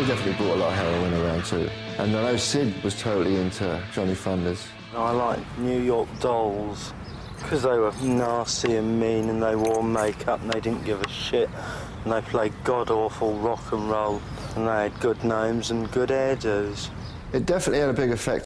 definitely brought a lot of heroin around too. And I know Sid was totally into Johnny Thunders. I like New York Dolls because they were nasty and mean and they wore makeup and they didn't give a shit and they played god-awful rock and roll and they had good names and good hairdos. It definitely had a big effect